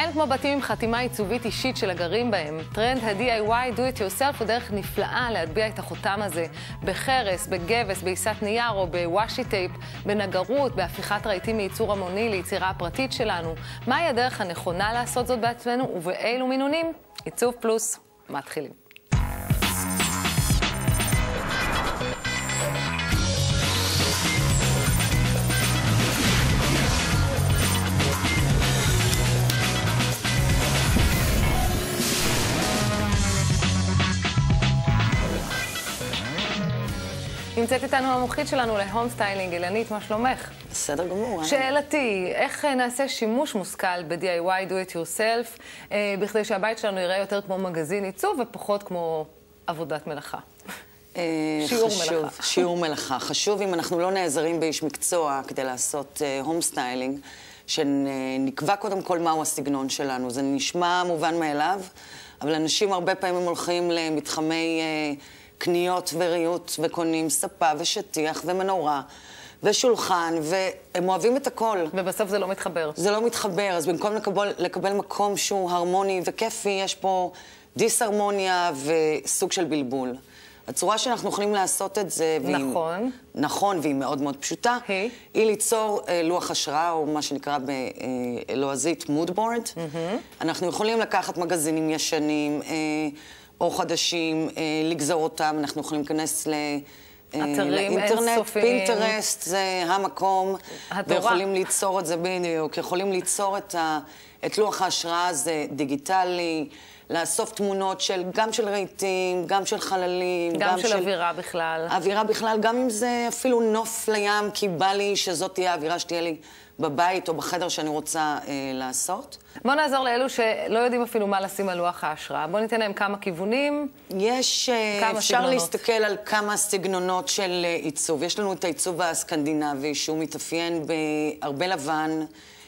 אין כמו בתים עם חתימה עיצובית אישית של הגרים בהם. טרנד ה-DIY, do it yourself, הוא דרך נפלאה להטביע את החותם הזה בחרס, בגבס, בעיסת נייר או בוושי טייפ, בנגרות, בהפיכת רהיטים מייצור המוני ליצירה הפרטית שלנו. מהי הדרך הנכונה לעשות זאת בעצמנו ובאילו מינונים? עיצוב פלוס, מתחילים. נמצאת איתנו המומחית שלנו להום סטיילינג, אילנית, מה שלומך? בסדר גמור. שאלתי, איך נעשה שימוש מושכל ב-DIY, do it yourself, בכדי שהבית שלנו יראה יותר כמו מגזין עיצוב ופחות כמו עבודת מלאכה? שיעור מלאכה. שיעור מלאכה. חשוב אם אנחנו לא נעזרים באיש מקצוע כדי לעשות הום סטיילינג, שנקבע קודם כל מהו הסגנון שלנו. זה נשמע מובן מאליו, אבל אנשים הרבה פעמים הולכים למתחמי קניות וריהוט וקונים ספה ושטיח ומנורה ושולחן, והם אוהבים את הכל. ובסוף זה לא מתחבר. זה לא מתחבר, אז במקום לקבל מקום שהוא הרמוני וכיפי, יש פה דיסהרמוניה וסוג של בלבול. הצורה שאנחנו יכולים לעשות את זה, נכון. נכון, והיא מאוד מאוד פשוטה, היא ליצור לוח השראה, או מה שנקרא בלועזית מודבורד. אנחנו יכולים לקחת מגזינים ישנים, או חדשים, לגזור אותם, אנחנו יכולים להיכנס לאינטרנט, פינטרסט, זה המקום, ויכולים ליצור את זה בדיוק, יכולים ליצור את לוח ההשראה הזה דיגיטלי, לאסוף תמונות גם של רהיטים, גם של חללים, גם של אווירה בכלל. אווירה בכלל, גם אם זה אפילו נוף לים, כי בא לי שזאת תהיה האווירה שתהיה לי בבית או בחדר שאני רוצה לעשות. בוא נעזור לאלו שלא יודעים אפילו מה לשים על לוח ההשראה. בוא ניתן להם כמה כיוונים. אפשר להסתכל על כמה סגנונות של עיצוב. יש לנו את העיצוב הסקנדינבי, שהוא מתאפיין בהרבה לבן,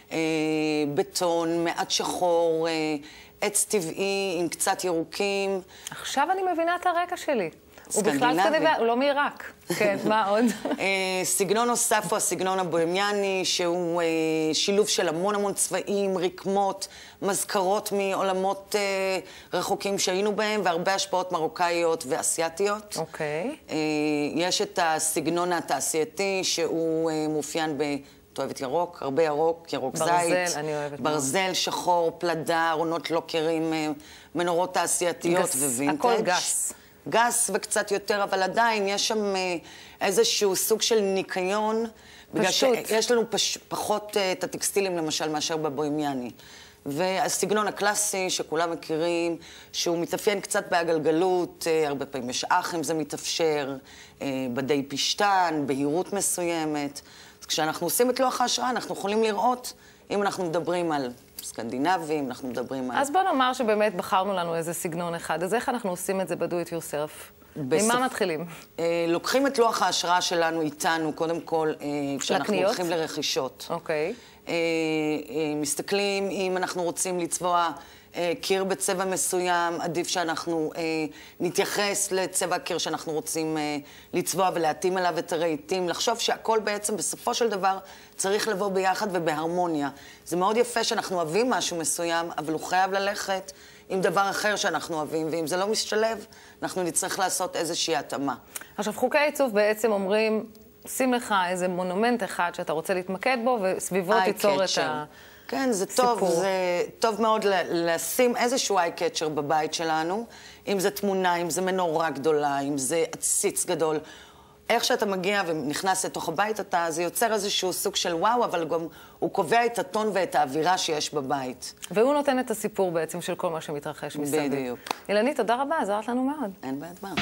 בטון, מעט שחור, עץ טבעי עם קצת ירוקים. עכשיו אני מבינה את הרקע שלי. הוא בכלל סקנדינבי, הוא לא מעיראק. כן, מה עוד? סגנון נוסף הוא הסגנון הבוהמיאני, שהוא שילוב של המון צבעים, רקמות, מזכרות מעולמות רחוקים שהיינו בהם, והרבה השפעות מרוקאיות ואסייתיות. אוקיי. יש את הסגנון התעשייתי, שהוא מאופיין את אוהבת ירוק, הרבה ירוק, ירוק זית. ברזל, אני אוהבת. ברזל, שחור, פלדה, ארונות לוקרים, מנורות תעשייתיות ווינטג'. הכל גס. גס וקצת יותר, אבל עדיין יש שם איזשהו סוג של ניקיון. בגלל שיש לנו פחות את הטקסטילים, למשל, מאשר בבוהמיאני. והסגנון הקלאסי שכולם מכירים, שהוא מתאפיין קצת בהגלגלות, הרבה פעמים יש אם זה מתאפשר, בדי פשטן, בהירות מסוימת. אז כשאנחנו עושים את לוח ההשראה, אנחנו יכולים לראות, אם אנחנו מדברים על סקנדינבים, אנחנו מדברים על... אז בוא נאמר שבאמת בחרנו לנו איזה סגנון אחד. אז איך אנחנו עושים את זה ב-do it yourself? ממה מתחילים? לוקחים את לוח ההשראה שלנו איתנו, קודם כל, כשאנחנו הולכים לרכישות. אוקיי. מסתכלים אם אנחנו רוצים לצבוע קיר בצבע מסוים, עדיף שאנחנו נתייחס לצבע הקיר שאנחנו רוצים לצבוע ולהתאים אליו את הרהיטים, לחשוב שהכל בעצם בסופו של דבר צריך לבוא ביחד ובהרמוניה. זה מאוד יפה שאנחנו אוהבים משהו מסוים, אבל הוא חייב ללכת עם דבר אחר שאנחנו אוהבים, ואם זה לא משתלב, אנחנו נצטרך לעשות איזושהי התאמה. עכשיו, חוקי העיצוב בעצם אומרים, שים לך איזה מונומנט אחד שאתה רוצה להתמקד בו, וסביבו תיצור את הסיפור. כן, זה טוב, זה טוב מאוד לשים איזשהו איי-קצ'ר בבית שלנו, אם זה תמונה, אם זה מנורה גדולה, אם זה עציץ גדול. איך שאתה מגיע ונכנס לתוך הבית, זה יוצר איזשהו סוג של וואו, אבל גם הוא קובע את הטון ואת האווירה שיש בבית. והוא נותן את הסיפור בעצם של כל מה שמתרחש מסביב. בדיוק. אילנית, תודה רבה, עזרת לנו מאוד. אין בעד מה.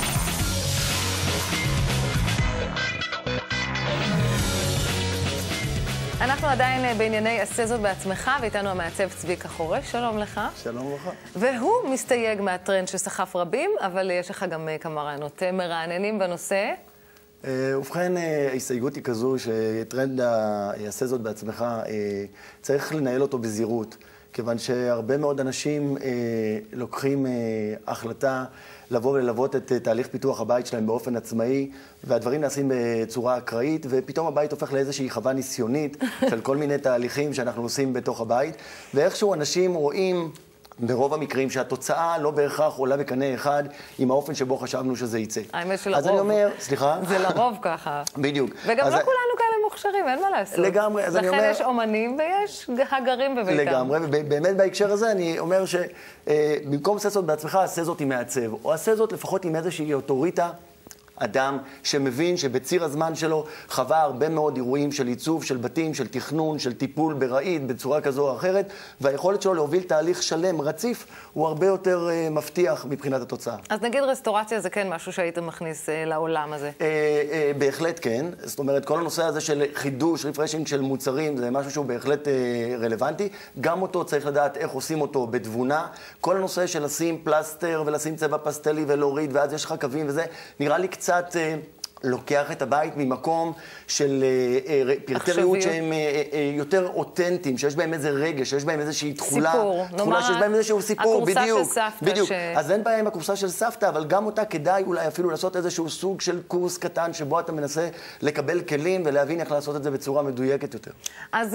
אנחנו עדיין בענייני עשה זאת בעצמך, ואיתנו המעצב צביקה חורש. שלום לך. שלום לך. והוא מסתייג מהטרנד שסחף רבים, אבל יש לך גם כמה רעיונות מרעננים בנושא. ובכן, ההסתייגות היא כזו שטרנד עשה זאת בעצמך, צריך לנהל אותו בזהירות. כיוון שהרבה מאוד אנשים לוקחים החלטה לבוא וללוות את תהליך פיתוח הבית שלהם באופן עצמאי, והדברים נעשים בצורה אקראית, ופתאום הבית הופך לאיזושהי חווה ניסיונית של כל מיני תהליכים שאנחנו עושים בתוך הבית, ואיכשהו אנשים רואים ברוב המקרים שהתוצאה לא בהכרח עולה בקנה אחד עם האופן שבו חשבנו שזה יצא. האמת שלרוב. אז אני אומר, סליחה? זה לרוב ככה. בדיוק. וגם לא כולנו כאלה מוכשרים, אין מה לעשות. לגמרי, אז אני אומר... לכן יש אומנים ויש הגרים בביתם. לגמרי, ובאמת בהקשר הזה אני אומר שבמקום עשה זאת בעצמך, עשה זאת עם מעצב, או עשה זאת לפחות עם איזושהי אוטוריטה, אדם שמבין שבציר הזמן שלו חווה הרבה מאוד אירועים של עיצוב, של בתים, של תכנון, של טיפול ברעיד בצורה כזו או אחרת, והיכולת שלו להוביל תהליך שלם, רציף, הוא הרבה יותר מבטיח מבחינת התוצאה. אז נגיד רסטורציה זה כן משהו שהיית מכניס לעולם הזה? בהחלט כן. זאת אומרת, כל הנושא הזה של חידוש, ריפרשינג של מוצרים, זה משהו שהוא בהחלט רלוונטי. גם אותו צריך לדעת איך עושים אותו בתבונה. כל הנושא של לשים פלסטר ולשים צבע פסטלי ולהוריד, ואז יש לך קווים וזה, נראה לי קצת לוקח את הבית ממקום של פרטי ריהוט שהם יותר אותנטיים, שיש בהם איזה רגש, שיש בהם איזושהי תכולה, שיש בהם איזשהו סיפור, בדיוק. בדיוק. אז אין בעיה עם הקורסה של סבתא, אבל גם אותה כדאי אולי אפילו לעשות איזשהו סוג של קורס קטן, שבו אתה מנסה לקבל כלים ולהבין איך לעשות את זה בצורה מדויקת יותר. אז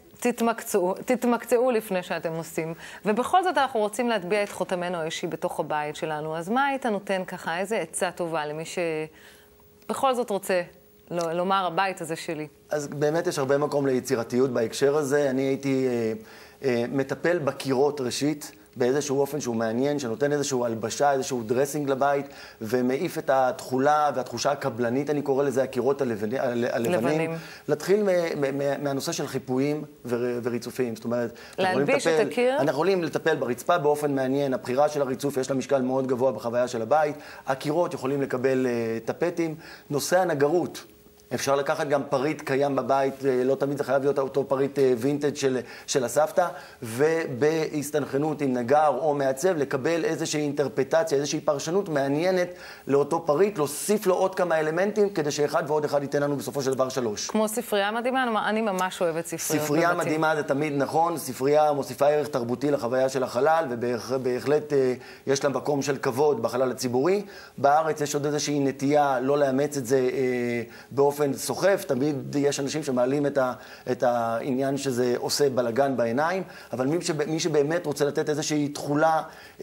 תתמקצעו לפני שאתם עושים. ובכל זאת אנחנו רוצים להטביע את חותמנו האישי בתוך הבית שלנו. אז מה היית נותן ככה? איזה עצה טובה למי שבכל זאת רוצה לומר הבית הזה שלי? אז באמת יש הרבה מקום ליצירתיות בהקשר הזה. אני הייתי מטפל בקירות ראשית, באיזשהו אופן שהוא מעניין, שנותן איזשהו הלבשה, איזשהו דרסינג לבית, ומעיף את התחולה והתחושה הקבלנית, אני קורא לזה הקירות הלבנים. להתחיל מהנושא של חיפויים וריצופים. זאת אומרת, להלביש את הקיר? אנחנו יכולים לטפל ברצפה באופן מעניין. הבחירה של הריצוף יש לה משקל מאוד גבוה בחוויה של הבית. הקירות יכולים לקבל טפטים. נושא הנגרות. אפשר לקחת גם פריט קיים בבית, לא תמיד זה חייב להיות אותו פריט וינטג' של הסבתא, ובהסתנכרנות עם נגר או מעצב, לקבל איזושהי אינטרפטציה, איזושהי פרשנות מעניינת לאותו פריט, להוסיף לו עוד כמה אלמנטים, כדי שאחד ועוד אחד ייתן לנו בסופו של דבר 3. כמו ספרייה מדהימה, אני ממש אוהבת ספריות. ספרייה מדהימה זה תמיד נכון, ספרייה מוסיפה ערך תרבותי לחוויה של החלל, ובהחלט יש לה מקום של כבוד בחלל הציבורי. בארץ יש עוד איזושהי נטייה לא לאמץ את זה באופן סוחף, תמיד יש אנשים שמעלים את העניין שזה עושה בלגן בעיניים, אבל מי שבאמת רוצה לתת איזושהי תחולה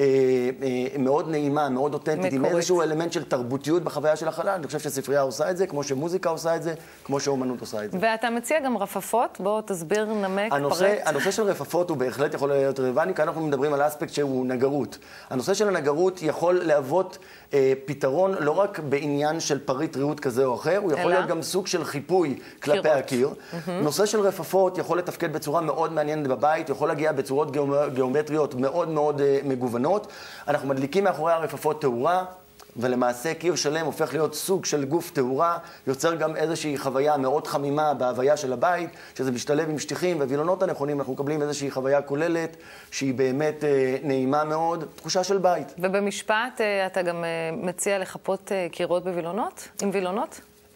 מאוד נעימה, מאוד אותנטית, עם איזשהו אלמנט של תרבותיות בחוויה של החלל, אני חושב שספרייה עושה את זה, כמו שמוזיקה עושה את זה, כמו שאומנות עושה את זה. ואתה מציע גם רפפות? בוא תסביר, נמק, פרט. הנושא של רפפות הוא בהחלט יכול להיות רלוונטי, כי אנחנו מדברים על אספקט שהוא נגרות. הנושא של הנגרות יכול להוות פתרון לא רק בעניין של פריט ריהוט כזה או אחר, הוא יכול להיות גם סוג של חיפוי כלפי הקיר. נושא של רפפות יכול לתפקד בצורה מאוד מעניינת בבית, יכול להגיע בצורות גיאומטריות מאוד מאוד מגוונות. אנחנו מדליקים מאחורי הרפפות תאורה, ולמעשה קיר שלם הופך להיות סוג של גוף תאורה, יוצר גם איזושהי חוויה מאוד חמימה בהוויה של הבית, שזה משתלב עם שטיחים ווילונות הנכונים, אנחנו מקבלים איזושהי חוויה כוללת, שהיא באמת נעימה מאוד, תחושה של בית. ובמשפט אתה גם מציע לחפות קירות בווילונות? עם וילונות?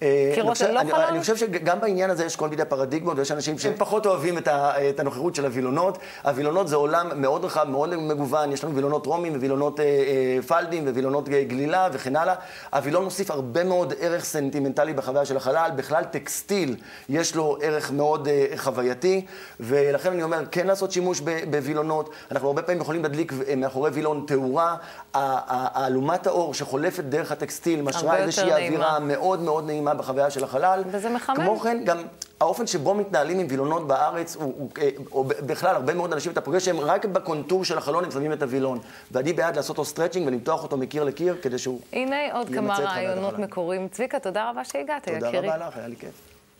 אני חושב שגם בעניין הזה יש כל מיני פרדיגמות, ויש אנשים שהם פחות אוהבים את הנוכחות של הווילונות. הווילונות זה עולם מאוד רחב, מאוד מגוון, יש לנו וילונות רומים ווילונות פלדים ווילונות גלילה וכן הלאה. הווילון מוסיף הרבה מאוד ערך סנטימנטלי בחוויה של החלל, בכלל טקסטיל יש לו ערך מאוד חווייתי, ולכן אני אומר, כן לעשות שימוש בווילונות. אנחנו הרבה פעמים יכולים להדליק מאחורי וילון תאורה, אלומת האור שחולפת דרך הטקסטיל משרה איזושהי אווירה מאוד מאוד נעימה בחוויה של החלל. וזה מחמם. כמו כן, גם האופן שבו מתנהלים עם וילונות בארץ, או בכלל, הרבה מאוד אנשים אתה פוגש שהם רק בקונטור של החלון הם שמים את הווילון. ואני בעד לעשות לו סטרצ'ינג ולמתוח אותו מקיר לקיר, כדי שהוא הנה עוד כמה רעיונות מקוריים. צביקה, תודה רבה שהגעת, יקירי. תודה רבה לך, היה לי כיף.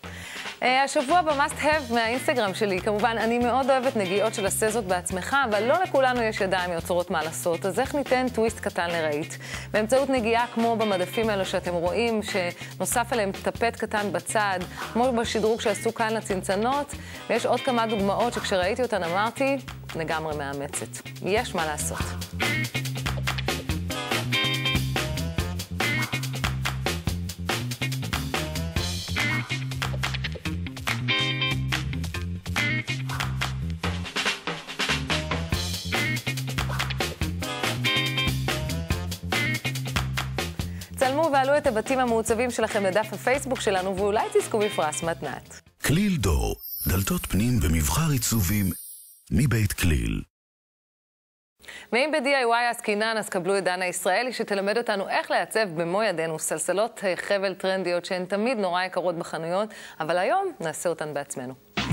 השבוע ב-Must Have מהאינסטגרם שלי, כמובן, אני מאוד אוהבת נגיעות של עשה זאת בעצמך, אבל לא לכולנו יש ידיים יוצרות מה לעשות, אז איך ניתן טוויסט קטן לרהיט? באמצעות נגיעה כמו במדפים האלו שאתם רואים, שנוסף עליהם טפט קטן בצד, כמו בשדרוג שעשו כאן לצנצנות, ויש עוד כמה דוגמאות שכשראיתי אותן אמרתי, לגמרי מאמצת. יש מה לעשות. ועלו את הבתים המעוצבים שלכם לדף הפייסבוק שלנו, ואולי תזכו בפרס מתנת. כליל דור, דלתות פנים במבחר עיצובים מבית כליל. ואם ב-DIY עסקינן, אז קבלו את דנה ישראלי שתלמד אותנו איך לעצב במו ידינו סלסלות חבל טרנדיות שהן תמיד נורא יקרות בחנויות, אבל היום נעשה אותן בעצמנו.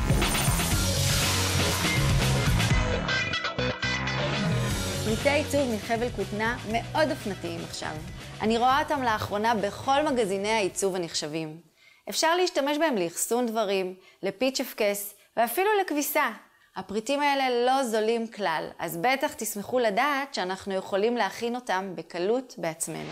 פריטי עיצוב מחבל כותנה מאוד אופנתיים עכשיו. אני רואה אותם לאחרונה בכל מגזיני העיצוב הנחשבים. אפשר להשתמש בהם לאחסון דברים, לפיץ' אפקס ואפילו לכביסה. הפריטים האלה לא זולים כלל, אז בטח תשמחו לדעת שאנחנו יכולים להכין אותם בקלות בעצמנו.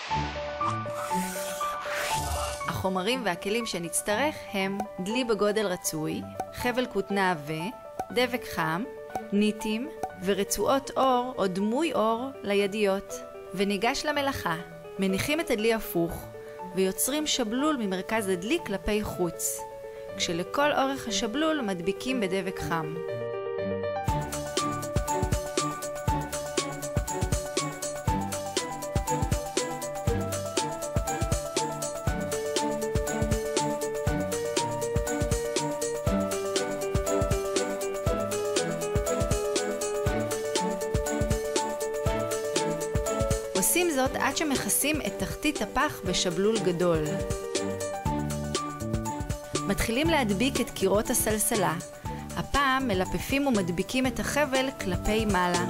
החומרים והכלים שנצטרך הם דלי בגודל רצוי, חבל כותנה עבה, דבק חם, ניטים ורצועות אור או דמוי אור לידיות. וניגש למלאכה. מניחים את הדלי הפוך ויוצרים שבלול ממרכז הדלי כלפי חוץ, כשלכל אורך השבלול מדביקים בדבק חם. עושים זאת עד שמכסים את תחתית הפח בשבלול גדול. מתחילים להדביק את קירות הסלסלה. הפעם מלפפים ומדביקים את החבל כלפי מעלה.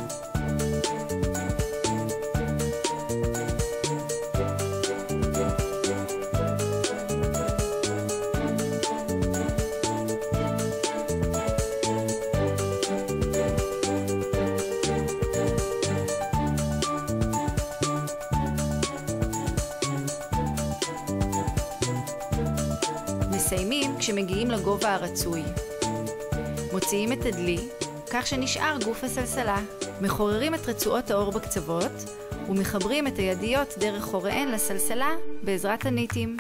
מסיימים כשמגיעים לגובה הרצוי. מוציאים את הדלי, כך שנשאר גוף הסלסלה. מחוררים את רצועות האור בקצוות, ומחברים את הידיות דרך חוריהן לסלסלה בעזרת הניטים.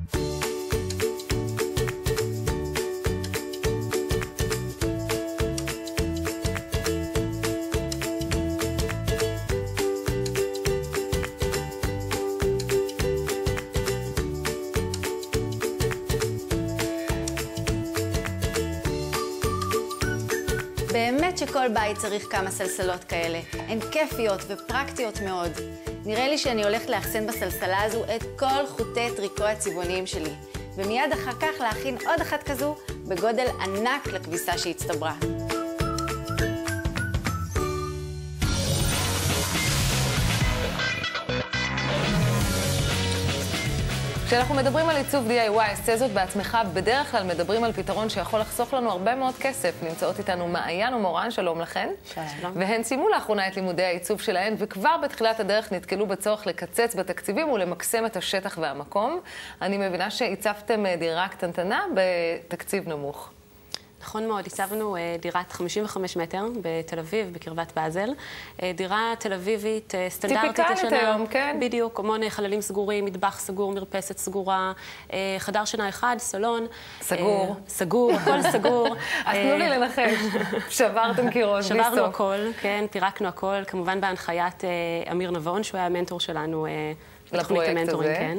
באמת שכל בית צריך כמה סלסלות כאלה. הן כיפיות ופרקטיות מאוד. נראה לי שאני הולכת לאחסן בסלסלה הזו את כל חוטי טריקו הצבעוניים שלי. ומיד אחר כך להכין עוד אחת כזו בגודל ענק לכביסה שהצטברה. כשאנחנו מדברים על עיצוב DIY, עשה זאת בעצמך, בדרך כלל מדברים על פתרון שיכול לחסוך לנו הרבה מאוד כסף. נמצאות איתנו מעיין ומורן, שלום לכן. שלום. והן סיימו לאחרונה את לימודי העיצוב שלהן, וכבר בתחילת הדרך נתקלו בצורך לקצץ בתקציבים ולמקסם את השטח והמקום. אני מבינה שהצבתם דירה קטנטנה בתקציב נמוך. נכון מאוד, הצבנו דירת 55 מטר בתל אביב, בקרבת באזל. דירה תל אביבית סטנדרטית לשנה. טיפיקלית היום, כן. בדיוק, המון חללים סגורים, מטבח סגור, מרפסת סגורה, חדר שינה אחד, סלון. סגור. סגור, הכל סגור. אז תנו לי לנחש, שברתם קירות, שברנו הכל, כן, פירקנו הכל, כמובן בהנחיית אמיר נבון, שהוא היה המנטור שלנו לתוכנית המנטורים, כן.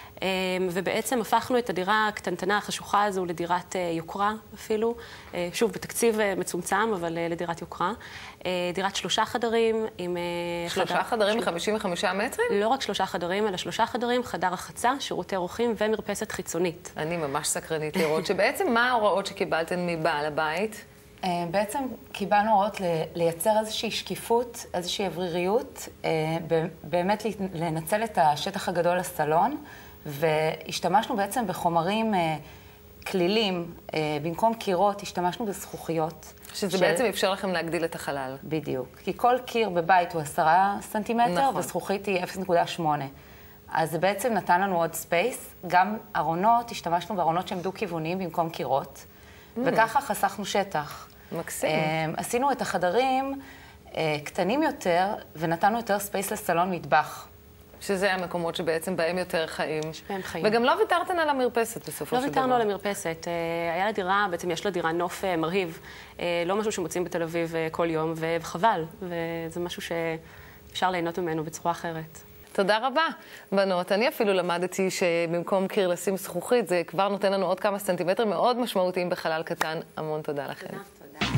ובעצם הפכנו את הדירה הקטנטנה החשוכה הזו לדירת יוקרה אפילו, שוב בתקציב מצומצם, אבל לדירת יוקרה. דירת 3 חדרים עם... 3 חדרים ב-55 מטרים? לא רק 3 חדרים, אלא 3 חדרים, חדר רחצה, שירותי אורחים ומרפסת חיצונית. אני ממש סקרנית לראות שבעצם מה ההוראות שקיבלתן מבעל הבית? בעצם קיבלנו הוראות לייצר איזושהי שקיפות, איזושהי אווריריות, באמת לנצל את השטח הגדול לסלון, והשתמשנו בעצם בחומרים כלילים, במקום קירות השתמשנו בזכוכיות. שזה בעצם אפשר לכם להגדיל את החלל. בדיוק, כי כל קיר בבית הוא 10 סנטימטר, נכון. וזכוכית היא 0.8. אז זה בעצם נתן לנו עוד ספייס. גם ארונות, השתמשנו בארונות שהם דו-כיווניים במקום קירות, וככה חסכנו שטח. מקסים. עשינו את החדרים קטנים יותר, ונתנו יותר ספייס לסלון מטבח. שזה המקומות שבעצם בהם יותר חיים. שבהם חיים. וגם לא ויתרתן על המרפסת בסופו של דבר. לא ויתרנו על המרפסת. היה לה דירה, בעצם יש לה דירה נוף מרהיב. לא משהו שמוצאים בתל אביב כל יום, וחבל. וזה משהו שאפשר ליהנות ממנו בצורה אחרת. תודה רבה, בנות. אני אפילו למדתי שבמקום קיר לשים זכוכית, זה כבר נותן לנו עוד כמה סנטימטרים מאוד משמעותיים בחלל קטן. המון תודה לכם. תודה.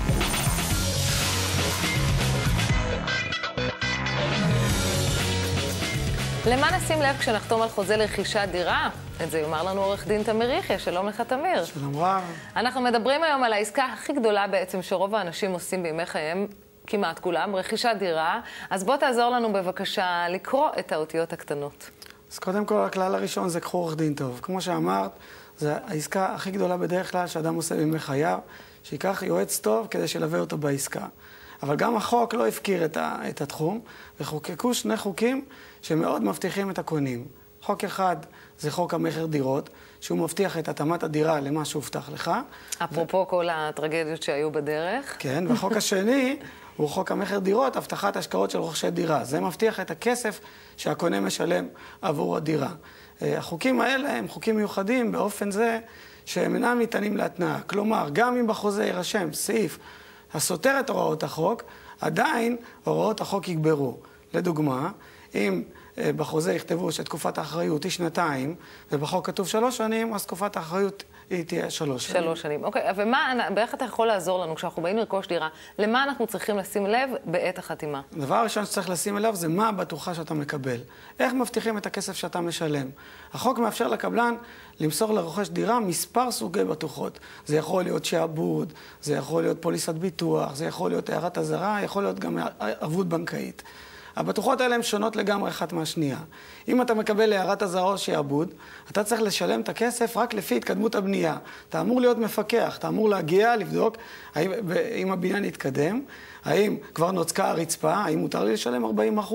למה נשים לב כשנחתום על חוזה לרכישת דירה? את זה יאמר לנו עורך דין תמיר יחיא. שלום לך, תמיר. שלום רב. אנחנו מדברים היום על העסקה הכי גדולה בעצם שרוב האנשים עושים בימי חייהם, כמעט כולם, רכישת דירה. אז בוא תעזור לנו בבקשה לקרוא את האותיות הקטנות. אז קודם כל, הכלל הראשון זה קחו עורך דין טוב. כמו שאמרת, זו העסקה הכי גדולה בדרך כלל שאדם עושה בימי חייו, שיקח יועץ טוב כדי שלווה אותו בעסקה. אבל גם החוק לא הפקיר את התחום, וחוקקו שני חוקים שמאוד מבטיחים את הקונים. חוק אחד זה חוק המכר דירות, שהוא מבטיח את התאמת הדירה למה שהובטח לך. אפרופו כל הטרגדיות שהיו בדרך. כן, והחוק השני הוא חוק המכר דירות, הבטחת השקעות של רוכשי דירה. זה מבטיח את הכסף שהקונה משלם עבור הדירה. החוקים האלה הם חוקים מיוחדים באופן זה שהם אינם ניתנים להתנאה. כלומר, גם אם בחוזה יירשם סעיף הסותר את הוראות החוק, עדיין הוראות החוק יגברו. לדוגמה, אם בחוזה יכתבו שתקופת האחריות היא 2 ובחוק כתוב 3 שנים, אז תקופת האחריות היא תהיה 3 שנים. 3 שנים. אוקיי, ואיך אתה יכול לעזור לנו כשאנחנו באים לרכוש דירה? למה אנחנו צריכים לשים לב בעת החתימה? הדבר הראשון שצריך לשים אליו זה מה הבטוחה שאתה מקבל. איך מבטיחים את הכסף שאתה משלם? החוק מאפשר לקבלן למסור לרוכש דירה מספר סוגי בטוחות. זה יכול להיות שעבוד, זה יכול להיות פוליסת ביטוח, זה יכול להיות הערת אזהרה, יכול להיות גם ערבות בנקאית. הבטוחות האלה הן שונות לגמרי אחת מהשנייה. אם אתה מקבל הערת אזהרה או שעבוד, אתה צריך לשלם את הכסף רק לפי התקדמות הבנייה. אתה אמור להיות מפקח, אתה אמור להגיע, לבדוק האם הבניין יתקדם, האם כבר נוצקה הרצפה, האם מותר לי לשלם 40%.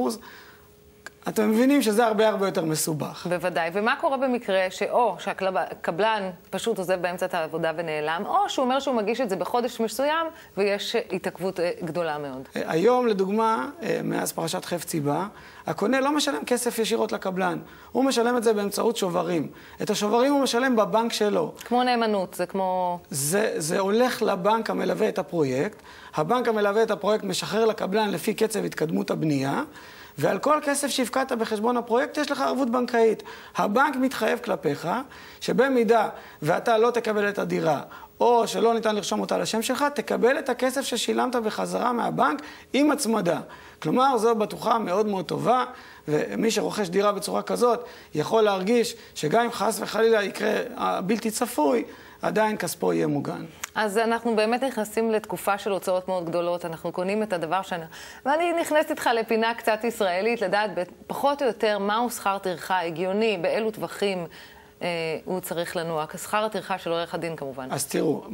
אתם מבינים שזה הרבה יותר מסובך. בוודאי. ומה קורה במקרה שאו שהקבלן פשוט עוזב באמצע את העבודה ונעלם, או שהוא אומר שהוא מגיש את זה בחודש מסוים ויש התעכבות גדולה מאוד? היום, לדוגמה, מאז פרשת חפציבה, הקונה לא משלם כסף ישירות לקבלן. הוא משלם את זה באמצעות שוברים. את השוברים הוא משלם בבנק שלו. כמו נאמנות, זה כמו... זה הולך לבנק המלווה את הפרויקט. הבנק המלווה את הפרויקט משחרר לקבלן לפי קצב התקדמות הבנייה. ועל כל כסף שהפקדת בחשבון הפרויקט יש לך ערבות בנקאית. הבנק מתחייב כלפיך שבמידה ואתה לא תקבל את הדירה או שלא ניתן לרשום אותה לשם שלך, תקבל את הכסף ששילמת בחזרה מהבנק עם הצמדה. כלומר, זו בטוחה מאוד מאוד טובה, ומי שרוכש דירה בצורה כזאת יכול להרגיש שגם אם חס וחלילה יקרה בלתי צפוי, עדיין כספו יהיה מוגן. אז אנחנו באמת נכנסים לתקופה של הוצאות מאוד גדולות, אנחנו קונים את הדבר ואני נכנסת איתך לפינה קצת ישראלית, לדעת פחות או יותר מהו שכר טרחה הגיוני, באילו טווחים הוא צריך לנוע, כשכר הטרחה של עורך הדין כמובן. אז תראו,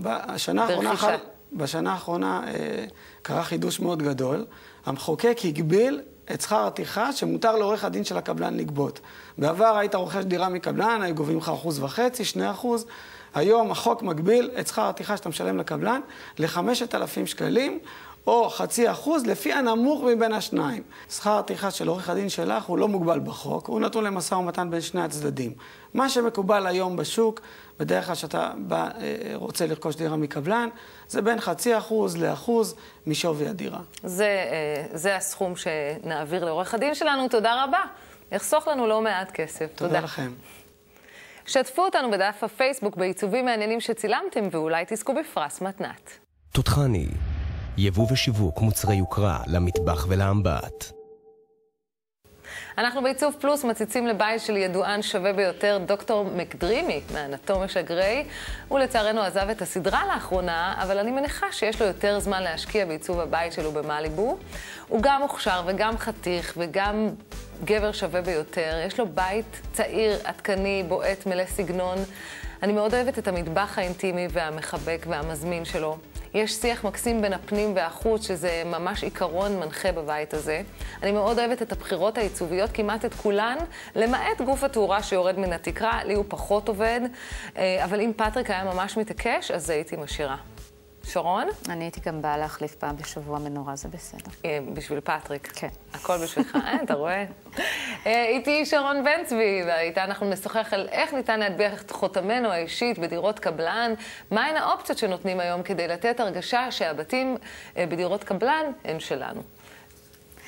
בשנה האחרונה קרה חידוש מאוד גדול, המחוקק הגביל את שכר הטרחה שמותר לעורך הדין של הקבלן לגבות. בעבר היית רוכש דירה מקבלן, היו גובים לך 1.5%, 2%. היום החוק מגביל את שכר הטרחה שאתה משלם לקבלן ל5,000 שקלים, או 0.5% לפי הנמוך מבין השניים. שכר הטרחה של עורך הדין שלך הוא לא מוגבל בחוק, הוא נתון למשא ומתן בין שני הצדדים. מה שמקובל היום בשוק, בדרך כלל שאתה רוצה לרכוש דירה מקבלן, זה בין 0.5% ל1% משווי הדירה. זה הסכום שנעביר לעורך הדין שלנו. תודה רבה. יחסוך לנו לא מעט כסף. תודה לכם. שתפו אותנו בדף הפייסבוק בעיצובים מעניינים שצילמתם, ואולי תזכו בפרס מתנת. תותחני, יבוא ושיווק מוצרי יוקרה למטבח ולאמבט. אנחנו בעיצוב פלוס מציצים לבית של ידוען שווה ביותר, דוקטור מקדרימי, מאנטומיה של גריי. הוא לצערנו עזב את הסדרה לאחרונה, אבל אני מניחה שיש לו יותר זמן להשקיע בעיצוב הבית שלו במאליבו. הוא גם מוכשר וגם חתיך וגם גבר שווה ביותר. יש לו בית צעיר, עדכני, בועט, מלא סגנון. אני מאוד אוהבת את המטבח האינטימי והמחבק והמזמין שלו. יש שיח מקסים בין הפנים והחוץ, שזה ממש עיקרון מנחה בבית הזה. אני מאוד אוהבת את הבחירות העיצוביות, כמעט את כולן, למעט גוף התאורה שיורד מן התקרה, לי הוא פחות עובד, אבל אם פטריק היה ממש מתעקש, אז הייתי משאירה. שרון? אני הייתי גם באה להחליף פעם בשבוע מנורה, זה בסדר. בשביל פטריק? כן. הכל בשבילך, אתה רואה? איתי שרון בן צבי, ואיתה אנחנו נשוחח על איך ניתן להטביע את חותמנו האישית בדירות קבלן, מהן האופציות שנותנים היום כדי לתת הרגשה שהבתים בדירות קבלן הם שלנו.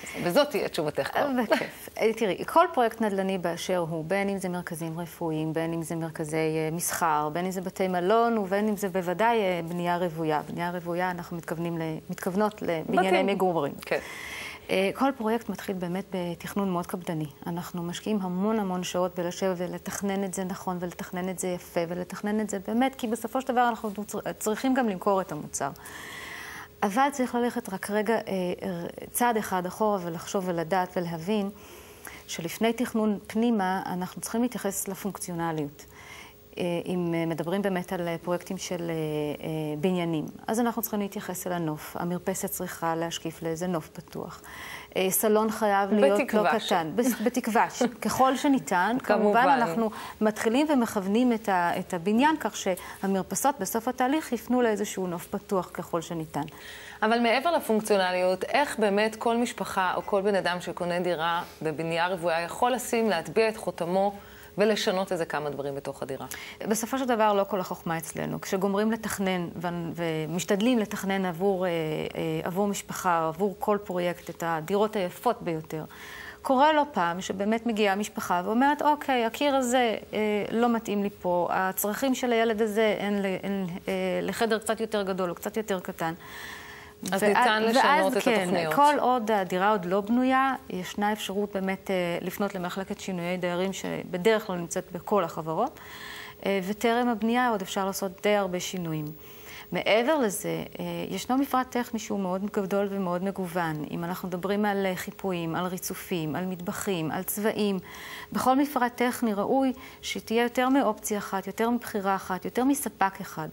וזאת תהיה תשובתך כבר. בכיף. תראי, כל פרויקט נדל"ני באשר הוא, בין אם זה מרכזים רפואיים, בין אם זה מרכזי מסחר, בין אם זה בתי מלון, ובין אם זה בוודאי בנייה רוויה. בנייה רוויה אנחנו מתכוונות לבנייני מגורים. כן. כל פרויקט מתחיל באמת בתכנון מאוד קפדני. אנחנו משקיעים המון שעות בלשבת ולתכנן את זה נכון, ולתכנן את זה יפה, ולתכנן את זה באמת, כי בסופו של דבר אנחנו צריכים גם למכור את המוצר. אבל צריך ללכת רק רגע צעד אחד אחורה ולחשוב ולדעת ולהבין שלפני תכנון פנימה אנחנו צריכים להתייחס לפונקציונליות. אם מדברים באמת על פרויקטים של בניינים, אז אנחנו צריכים להתייחס אל הנוף. המרפסת צריכה להשקיף לאיזה נוף פתוח. סלון חייב להיות לא קטן. בתקווה, ככל שניתן. כמובן אנחנו מתחילים ומכוונים את הבניין, כך שהמרפסות בסוף התהליך יפנו לאיזשהו נוף פתוח ככל שניתן. אבל מעבר לפונקציונליות, איך באמת כל משפחה או כל בן אדם שקונה דירה בבנייה רוויה יכול להטביע את חותמו ולשנות איזה כמה דברים בתוך הדירה? בסופו של דבר לא כל החוכמה אצלנו. כשגומרים לתכנן ומשתדלים לתכנן עבור משפחה, עבור כל פרויקט, את הדירות היפות ביותר, קורה לא פעם שבאמת מגיעה משפחה ואומרת, אוקיי, הקיר הזה לא מתאים לי פה, הצרכים של הילד הזה אין לחדר קצת יותר גדול או קצת יותר קטן. אז ניתן לשנות את התוכניות. כל עוד הדירה עוד לא בנויה, ישנה אפשרות באמת לפנות למחלקת שינויי דיירים שבדרך כלל נמצאת בכל החברות, וטרם הבנייה עוד אפשר לעשות די הרבה שינויים. מעבר לזה, ישנו מפרט טכני שהוא מאוד גדול ומאוד מגוון. אם אנחנו מדברים על חיפויים, על ריצופים, על מטבחים, על צבעים, בכל מפרט טכני ראוי שתהיה יותר מאופציה אחת, יותר מבחירה אחת, יותר מספק אחד.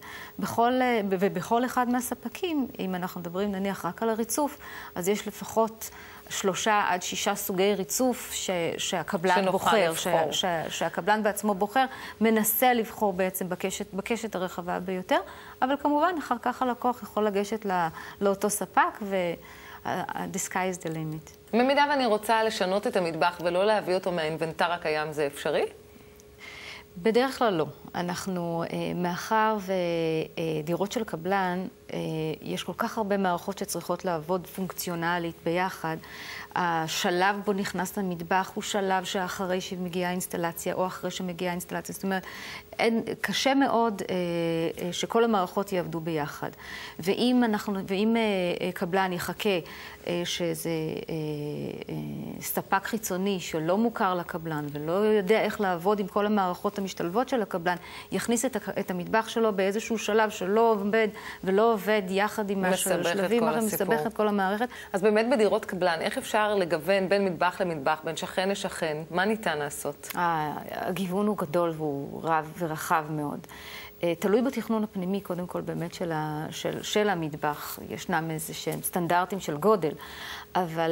ובכל אחד מהספקים, אם אנחנו מדברים נניח רק על הריצוף, אז יש לפחות 3 עד 6 סוגי ריצוף שהקבלן בוחר, שהקבלן בעצמו בוחר, מנסה לבחור בעצם בקשת הרחבה ביותר, אבל כמובן אחר כך הלקוח יכול לגשת לאותו ספק ו-the sky is the limit. במידה ואני רוצה לשנות את המטבח ולא להביא אותו מהאינבנטר הקיים, זה אפשרי? בדרך כלל לא. אנחנו, מאחר ודירות של קבלן, יש כל כך הרבה מערכות שצריכות לעבוד פונקציונלית ביחד. השלב בו נכנס למטבח הוא שלב שאחרי שמגיעה האינסטלציה או אחרי שמגיעה האינסטלציה. זאת אומרת, קשה מאוד שכל המערכות יעבדו ביחד. ואם קבלן יחכה שזה ספק חיצוני שלא מוכר לקבלן ולא יודע איך לעבוד עם כל המערכות המשתלבות של הקבלן, יכניס את המטבח שלו באיזשהו שלב שלא עובד ולא עובד יחד עם השלבים, מסבך את כל המערכת. אז באמת בדירות קבלן, איך אפשר לגוון בין מטבח למטבח, בין שכן לשכן? מה ניתן לעשות? הגיוון הוא גדול והוא רב ורחב מאוד. תלוי בתכנון הפנימי, קודם כל, באמת של המטבח. ישנם איזשהם סטנדרטים של גודל, אבל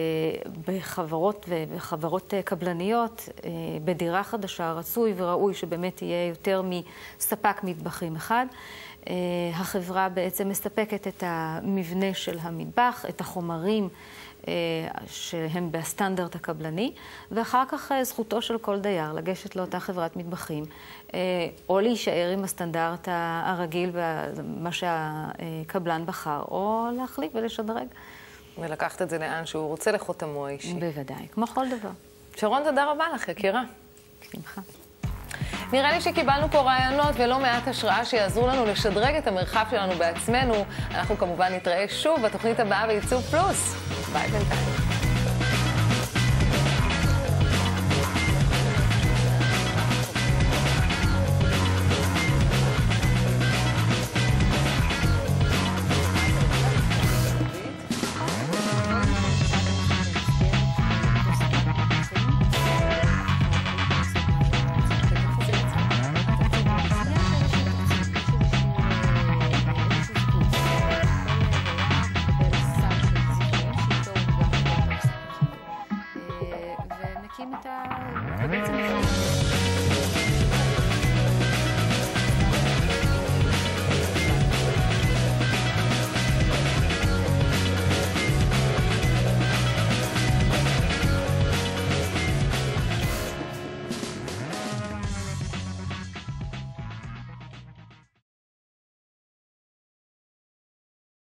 בחברות קבלניות, בדירה חדשה, רצוי וראוי שבאמת יהיה יותר מספק מטבחים אחד. החברה בעצם מספקת את המבנה של המטבח, את החומרים שהם בסטנדרט הקבלני, ואחר כך זכותו של כל דייר לגשת לאותה חברת מטבחים, או להישאר עם הסטנדרט הרגיל ומה שהקבלן בחר, או להחליף ולשדרג. ולקחת את זה לאן שהוא רוצה לחותמו האישי. בוודאי, כמו כל דבר. שרון, תודה רבה לך, יקירה. שמחה. נראה לי שקיבלנו פה רעיונות ולא מעט השראה שיעזרו לנו לשדרג את המרחב שלנו בעצמנו. אנחנו כמובן נתראה שוב בתוכנית הבאה בעיצוב פלוס. ביי בינתיים.